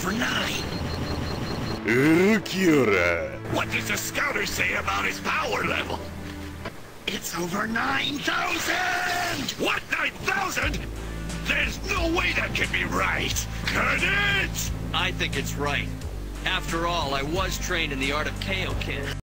over 9. Ulquiorra. What does the scouter say about his power level? It's over 9,000! What, 9,000? There's no way that can be right! Can it? I think it's right. After all, I was trained in the art of KO, kid.